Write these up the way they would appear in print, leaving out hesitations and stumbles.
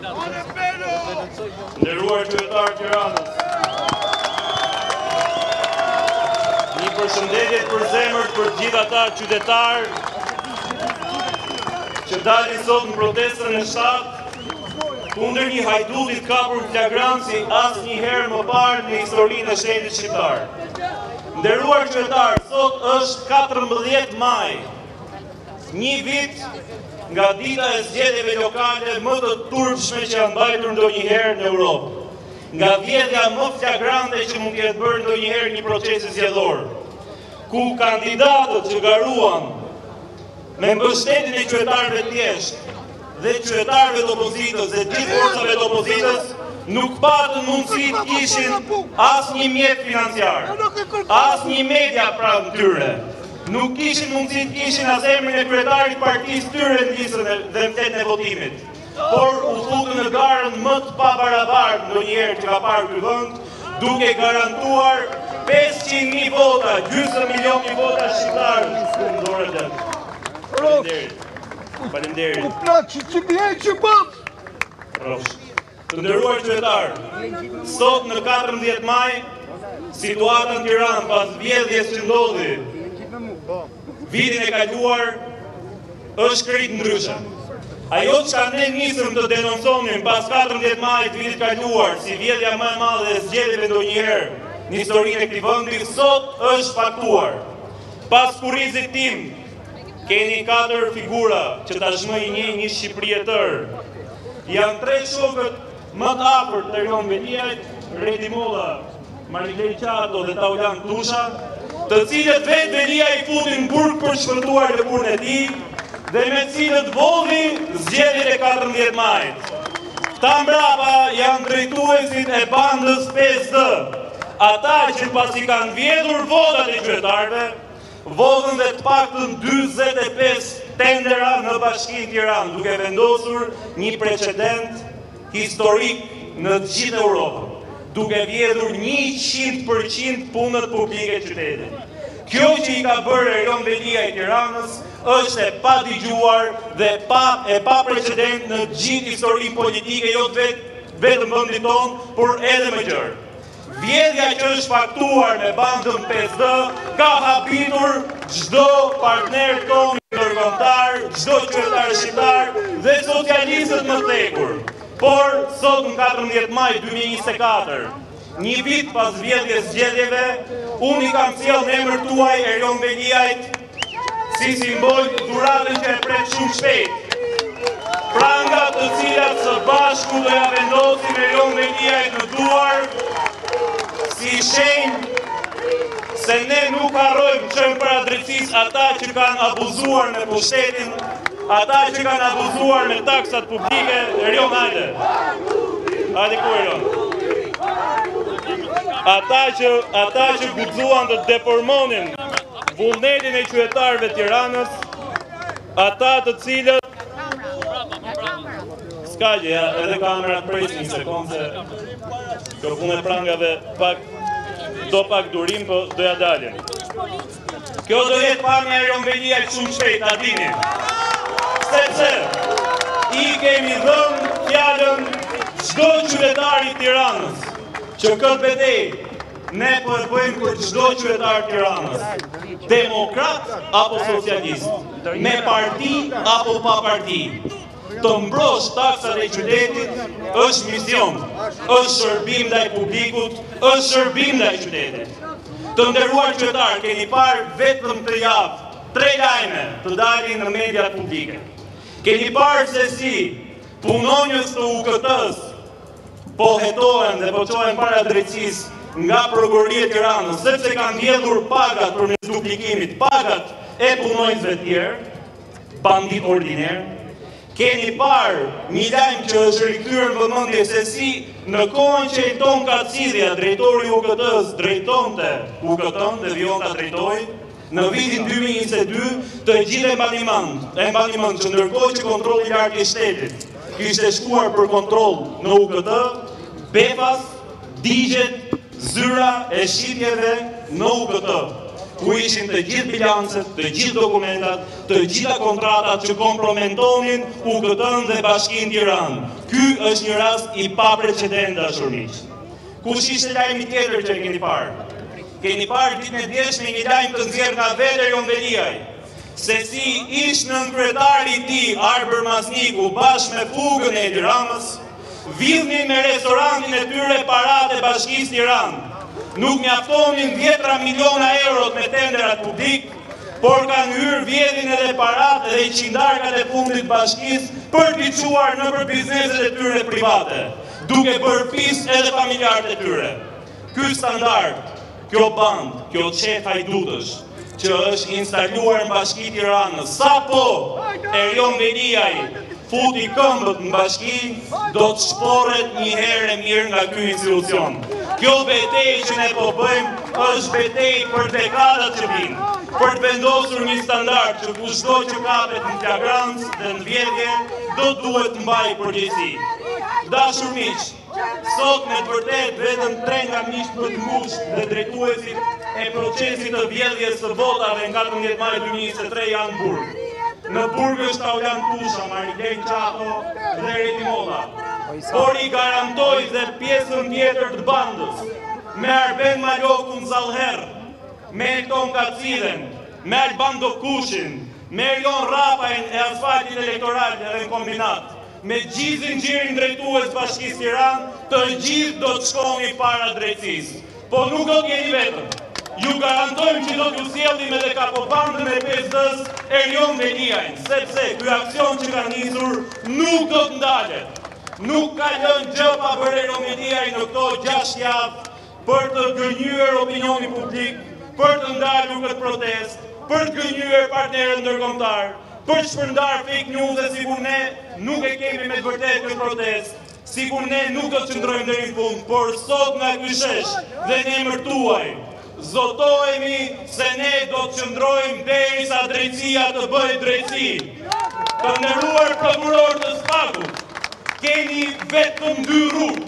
Nderuar qytetarë të Tiranës. Një përshëndetje për zemër për gjithë ata qytetarë që dalin sot në protestën e 7 kundër një hajdutit kapur flagrant si asnjëherë më parë në historinë e shtetit shqiptar. Nderuar qytetarë, sot është 14 maj, një vit nga dita e zgjedhjeve lokale më të turpshme që janë mbajtur ndonjëherë në Europë, nga vjedhja më flagrante që mund të jetë bërë ndonjëherë një procesi zgjedhor, ku kandidatët që garuan me mbështetjen e qytetarëve të thjeshtë dhe qytetarëve të opozitës dhe gjithë forcave të opozitës nuk patën mundësi të kishin asnjë mjet financiar, asnjë media pranë tyre. Nuk kishin mundësi të kishin as emrin e kryetarit partisë tyre në listën dhe mbetën e votimit. Por u futën në garën më të pabarabartë ndonjëherë që ka parë ky vend, duke garantuar 500.000 vota, gjysmë milioni vota shqiptarë në dorë të. Faleminderit. Të nderuar qytetarë, sot në 14 maj, situata në Tiranë pas vjedhjes që ndodhi vitin e kaluar është krejt ndryshe. Ajo që ne nisëm të denonconim pas 14 majit vitit kaluar si vjedhja më e madhe e zgjedhjeve ndonjëherë në historinë e këtij vendi, sot është faktuar. Pas kurrizit tim, keni 4 figura që tashmë i njeh një Shqipëri e tërë. Janë 3 shokët më të afërt të Erion Veliajt, Redi Molla, Marilej Qato dhe Taulan Tusha, të cilët vetë Velia i futin burg për shpëtuar lëkurën e tij dhe me cilët vodhi zgjedhjet e 14 majit. Ta mbrapa janë drejtuesit e bandës 5D, ata që pasi kanë vjedhur votat e qytetarëve, vodhën dhe të paktën 45 tendera në Bashkinë Tiranë, duke vendosur një precedent historik në të gjithë Europën, duke vjedhur 100% punët publike të qytetit. Kjo që i ka bërë Erion Velia i Tiranës është e pa dëgjuar dhe e pa precedent në gjithë historinë politike, jo vetëm vendit tonë, por edhe më gjerë. Vjedhja që është faktuar me bandën 5D ka habitur çdo partner tonë ndërkombëtar, çdo qytetar shqiptar dhe socialistët më të ekur. Por sot në 14 maj 2024, një vit pas vjedhjes zgjedhjeve, unë i kam sjellë në emër tuaj Erion Veliajt si simbol dhuratën që e pret shumë shpejt. Prangat të cilat së bashku do ja vendosim Erion Veliajt në duar si shenjë se ne nuk harrojmë çojmë para drejtësisë ata që kanë abuzuar me pushtetin, ata që kanë abuzuar me taksat publike. Erion, hajde. Hajde ku Erion. Ata që guxuan të deformonin vullnetin e qytetarëve të Tiranës, ata të cilët s'ka gjë, ja, edhe kamerat presin një sekondë se kjo punë e prangave do pak durim, po do ja dalin. Kjo do jetë pamja Erion Veliajt shumë shpejt, ta dini. Sepse i kemi dhënë fjalën çdo qytetari i Tiranës që këtë betejë ne po e bëjmë për çdo qytetar të Tiranës, demokrat apo socialist, me parti apo pa parti. Të mbrosh taksat e qytetit është mision, është shërbim ndaj publikut, është shërbim ndaj qytetit. Të nderuar qytetar, keni parë vetëm këtë javë 3 lajme të dalin në mediat publike. Keni parë se si punonjës të UKT-s po hetohen dhe po çohen para drejtësisë nga prokuroria e Tiranës, sepse kanë vjedhur pagat për mes duplikimit, pagat e punonjësve të tjerë, bandit ordiner. Keni parë një lajm që është rikthyer në vëmendje se si në kohën që jeton Kacidhja, drejtori i UKT-s, drejtonte UKT-n dhe vjonta drejtoi, në vitin 2022 të gjithë e mbani mend që ndërkohë që kontrolli i lartë i shtetit kishte shkuar për kontroll në UKT, befas, digjet, zyra e shitjeve në UKT. ku ishin të gjithë bilancet, të gjithë dokumentat, të gjitha kontratat që kompromentonin UKT-n dhe Bashkinë Tiranë. Ky është një rast i paprecedent, dashur miq. Kush ishte lajmi tjetër që e keni parë? Keni parë ditën e djeshme një lajm të nxjerrë nga vetë Erion Veliaj, se si ish nënkryetari i tij Arber Masniku bashkë me fugën e Edi Ramës vidhnin me restorantin e tyre paratë e Bashkisë Tiranë. Nuk mjaftonin 10 miliona euro me tenderat publik, por kanë hyrë vjedhin edhe paratë dhe i qindarkat e fundit bashkisë për t'i çuar nëpër bizneset e tyre private, duke bërë pis edhe familjarët e tyre. Ky standard, kjo band, kjo qef hajdutësh, që është instaluar në Bashki Tiranës, sapo Erion Veliaj futi këmbët në bashki, do të shporet një herë e mirë nga ky institucion. Kjo betejë që ne po bëjmë është betejë për dekadat që vinë, për të vendosur një standard që kushdo që kapet në flagrancë dhe në vjedhje do duhet të mbajë përgjegjësi. Dashur miq, sot me të vërtet vetëm 3 nga miqtë më të ngushtë dhe drejtuesit e procesit të vjedhjes së votave nga 14 maj 2023 janë në burg. Në burg është Aulian Tusha, Marilen Qato dhe Redi Molla. Por i garantoj dhe pjesën tjetër të bandës, me Arben Malokun Zallher, me Elton Kaciden, me Albando Kushin, me Erion Rapajn e asfaltit elektoral dhe në kombinat, me gjithë zinxhirin drejtues Bashkisë Tiranë, të gjithë do të shkoni para drejtësisë. Po nuk do t'jeni vetëm. Ju garantojmë që do t'ju sjellim edhe kapobandën e PSD-s Erion Veliajn, sepse ky aksion që ka nisur nuk do të ndalet. Nuk ka lënë gjë pa bërë Erion Veliaj në këto 6 javë për të gënjur opinionin publik, për të ndalur këtë protestë, për të gënjur partnerët ndërkombëtar, për të shpërndar fake news e sikur ne nuk e kemi me të vërtetë këtë protestë, sikur ne nuk do të qëndrojmë deri në fund, por sot nga ky shesh dhe në emër tuaj zotohemi se ne do të qëndrojmë derisa drejtësia të bëjë drejtësi. Të nderuar prokuror të Spagut, keni vetëm 2 rrugë.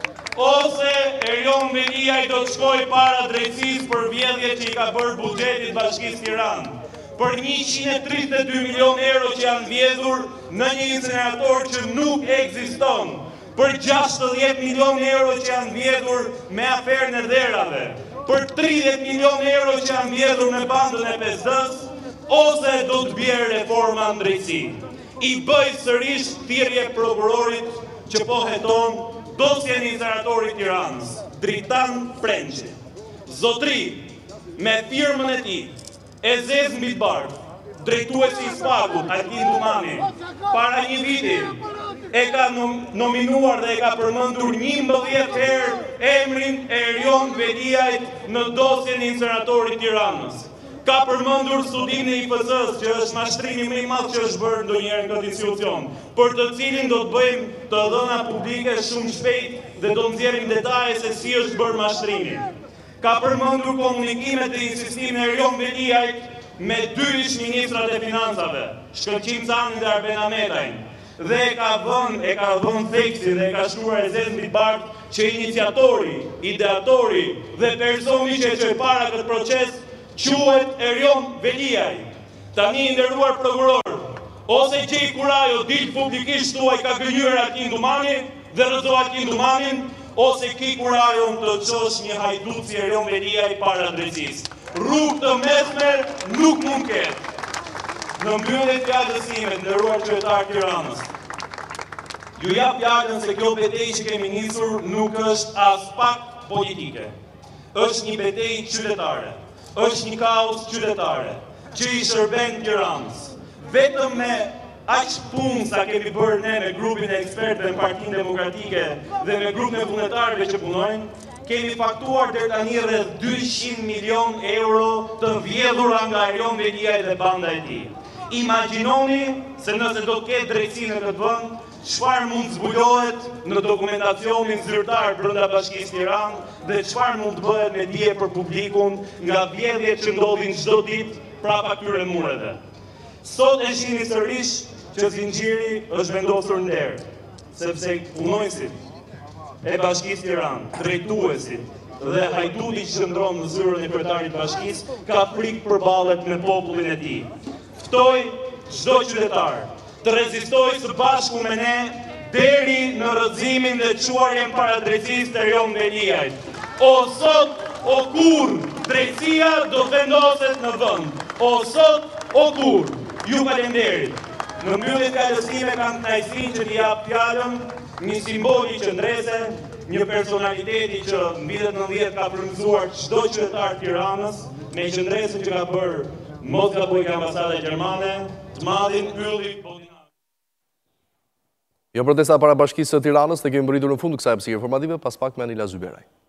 Ose Erion Veliaj do të shkojë para drejtësisë për vjedhjet që i ka bërë buxhetit Bashkisë Tiranë, për 132 milion euro që janë vjedhur në një incinerator që nuk ekziston, për 60 milion euro që janë vjedhur me aferën e dherave, për 30 milion euro që janë vjedhur me bandën e PSD-s, ose do të bjerë reforma në drejtësi. I bëj sërish thirrje prokurorit që po heton dosjen e incineratorit Tiranës, Dritan Prençi. Zotri, me firmën e tij, e zez mbi bardh, drejtuesi i Spagut, Altin Dumani, para një viti, e ka nominuar dhe e ka përmendur 11 herë emrin e Erion Veliajt në dosjen e incineratorit Tiranës. Ka përmendur studimin e IPS-s, që është mashtrimi më i madh që është bërë ndonjëherë në këtë institucion, për të cilin do të bëjmë të dhëna publike shumë shpejt dhe do të nxjerrim detaje se si është bërë mashtrimi. Ka përmendur komunikimet e insistimit e Erion Veliajt me 2 ish-ministrat e financave, Shkëlqim Canin dhe Arben Ahmetajn, dhe e ka vënë theksin dhe e ka shkruar e zezë mbi bardh që iniciatori, ideatori dhe personi që e çoi para këtë proces quhet Erion Veliaj. Tani nderuar prokuror, ose Gjej Kurajo dil publikisht thuaj ka gënjur Altin Dumani dhe rrëzo Altin Dumanin, ose Ki Kurajon të çosh një hajdut si Erion Veliaj para drejtësisë. Rrugë të mesme nuk mund ketë. Në mbyllje të fjalës sime, nderuar qytetar Tiranës, ju jap fjalën se kjo betejë që kemi nisur nuk është as pak politike. Është një betejë qytetare. Është një kaos qytetare që i shërben Tiranës. Vetëm me aq punë sa kemi bërë ne me grupin e ekspertëve në Partinë Demokratike dhe me grupin e vullnetarëve që punojnë, kemi faktuar deri tani rreth 200 milion euro të vjedhura nga Erion Veliaj dhe banda e tij. Imagjinoni se nëse do të ketë drejtësi në këtë vend, çfarë mund të zbulohet në dokumentacionin zyrtar brenda Bashkisë Tiranë dhe çfarë mund të bëhet me dije për publikun nga vjedhjet që ndodhin çdo ditë prapa këtyre mureve. Sot e shihni sërish që zinxhiri është vendosur në derë, sepse punojësit e Bashkisë Tiranë, drejtuesit, dhe hajduti që qëndron në zyrën e kryetarit bashkisë ka frikë përballet me popullin e tij. Ftoj çdo qytetar të rezistojë së bashku me ne deri në rrëzimin dhe çuarjen para drejtësisë të Erion Beliajt. O sot, o kur, drejtësia do vendoset në vend. O sot, o kur, ju falenderit. Në mbyllje të fjalës time kam kënaqësinë që t'i jap fjalën një simboli qendrese, një personaliteti që në vitet 90 ka frymëzuar çdo qytetar të Tiranës me qendresën që ka bërë mos gaboj nga ambasada gjermane, të madhin Ylli Bodinari. Jo protesta para Bashkisë së Tiranës, ne kemi mbërritur në fund të kësaj hapësire informative, pas pak me Anila Zyberaj.